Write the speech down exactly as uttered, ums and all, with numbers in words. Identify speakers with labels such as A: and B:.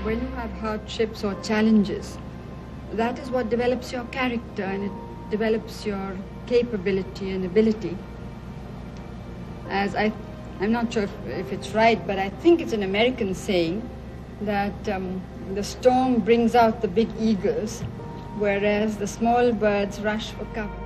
A: when you have hardships or challenges, that is what develops your character and it develops your capability and ability. As I, I'm not sure if, if it's right, but I think it's an American saying that um, the storm brings out the big eagles, whereas the small birds rush for cover.